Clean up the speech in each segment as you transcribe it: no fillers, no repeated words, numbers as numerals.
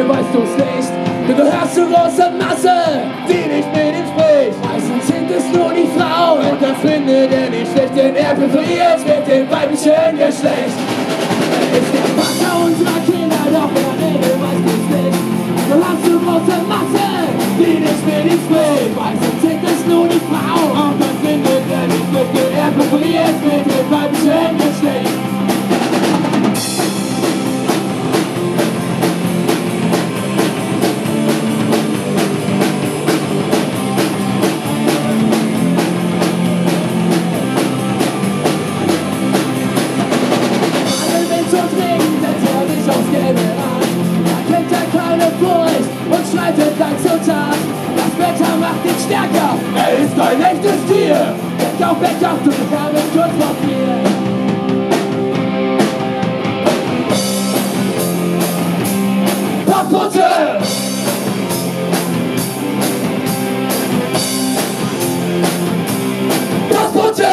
weißt du's nicht. Du gehörst zur großen Masse, die nicht mit ihm spricht. Meistens sind es nur die Frauen und das findet er nicht schlecht, denn er präferiert mit dem weiblichen Geschlecht. Er ist der Vater unserer Kinder, doch er redet, weißt du's nicht. Du gehörst zur großen Masse, die nicht mit ihm spricht. Meistens sind es nur die Frauen und das findet er nicht schlecht, denn er präferiert mit dem weiblichen Geschlecht. Und schreitet lang zur Tat. Das Wetter macht ihn stärker. Er ist ein echtes Tier. Back auf, du bekommst kurz vor 4. Pappputte! Pappputte!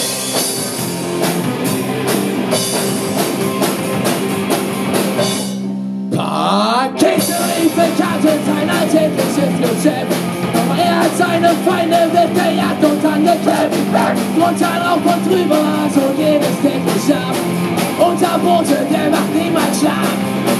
Karte sein alltägliches Geschäft. Aber er hat seine Feinde weggejagt und angekämpft. Drunter rauf und drüber, so geht es täglich ab. Unter Boote, der macht niemals Schlaf.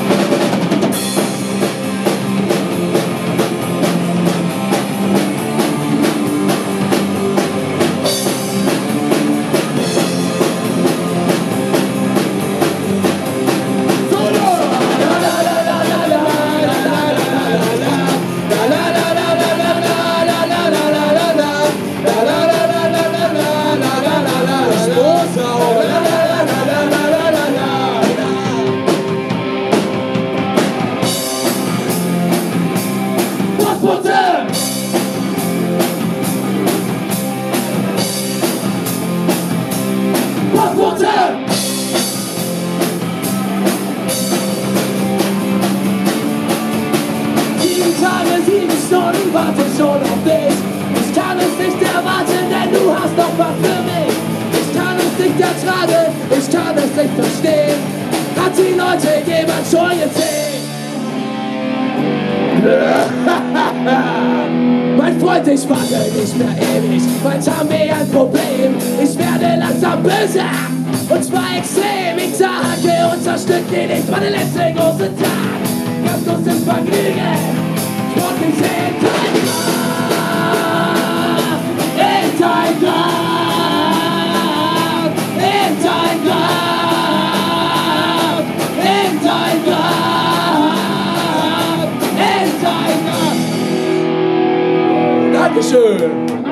Stunden warte schon auf dich. Ich kann es nicht erwarten, denn du hast noch was für mich. Ich kann es nicht ertragen, ich kann es nicht verstehen. Hat die Leute jemand schon gesehen? Mein Freund, ich warte nicht mehr ewig, bald haben wir ein Problem. Ich werde langsam böse, und zwar extrem. Ich sage, unser Stück geht nicht, war der letzte große Tag. Ganz großes Vergnügen. Und ich seh in dein Grab, in dein Grab, in dein Grab, in dein Grab, in dein Grab. Dankeschön.